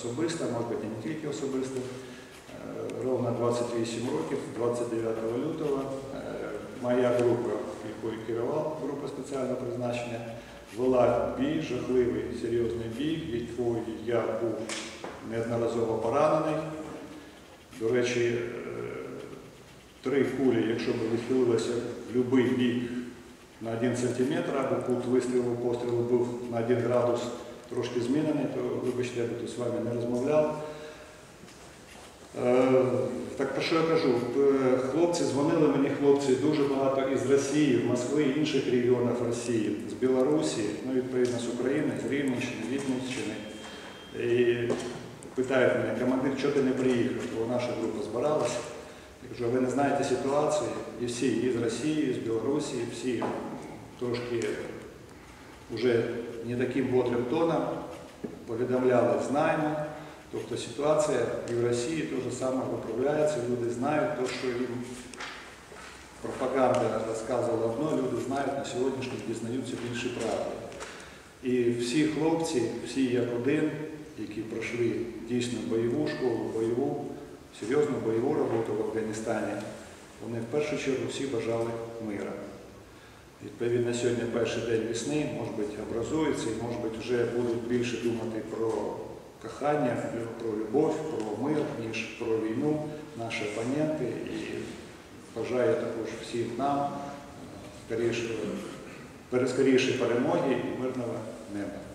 особисто, може бути не тільки особисто. Ровно 28 років, 29 лютого, моя група, якою керував, група спеціального призначення, вела бій, жахливий, серйозний бій, від якого я був неодноразово поранений. До речі, 3 кулі, якщо б відхилилися в будь-який бік на 1 сантиметр, або кут вистрілу, пострілу був на 1 градус трошки змінений, то, вибачте, я би тут з вами не розмовляв. Так про що я кажу? Хлопці, дзвонили мені хлопці дуже багато із Росії, Москви, інших регіонів Росії, з Білорусі, ну, відповідно, з України, з Рівненщини, Вінниччини. І питають мене: командир, чого ти не приїхав? Бо наша група збиралася. Я кажу: ви не знаєте ситуації, і всі, і з Росії, і з Білорусі, всі трошки вже не таким бодрим тоном повідомляли: знаємо. Тобто ситуація і в Росії те ж саме виправляється, люди знають те, що їм пропаганда розказувала одно, люди знають, на сьогоднішній дізнаються більше правди. І всі хлопці, всі як один, які пройшли дійсно бойову школу, серйозну бойову роботу в Афганістані, вони в першу чергу всі бажали мира. Відповідно, сьогодні перший день весни, може бути, образується і, може бути, вже будуть більше думати про кохання, про любов, про мир, ніж про війну, наші опоненти. І бажаю також всім нам скоріше перемоги і мирного неба.